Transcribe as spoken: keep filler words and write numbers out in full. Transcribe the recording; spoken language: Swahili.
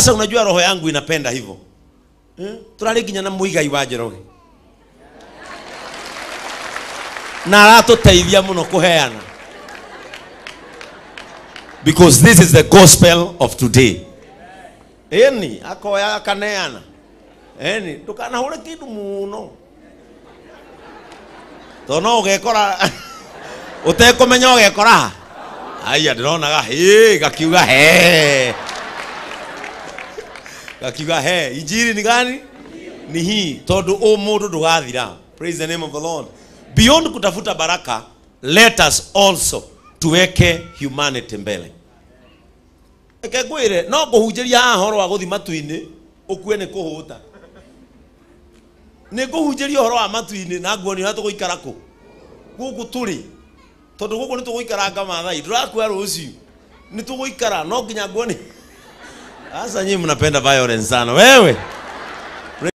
Sasa unajua roho yangu inapenda hivyo. Eh? Turali ginya na Muigai wa Njoroge. Na aratuteithia muno kuheana. Because this is the gospel of today. Eni akoya akaneana. Eni tukana hore kitu muno. Tono ugekora utekumenya ugekora. Aya ndirona ga he gakiuga he. Gakiuga he injiri ni gani? Ni hii tondu o mundu ndugathira. Praise the name of the Lord. Beyond kutafuta baraka, let us also tuweke humanity mbele. Eke gwire no kuhunjiria horo wa guthi matu-ini ukue ni kuhuta. Ni kuhunjiria horo wa matu-ini na nguoni na tuguikara ku. Guku turi. Tondu guku ni tuguikara ngama thai. Ndurakuwa ruciu. Ni tuguikara no nginya nguoni. Asa nyinyi mnapenda violence sana. Wewe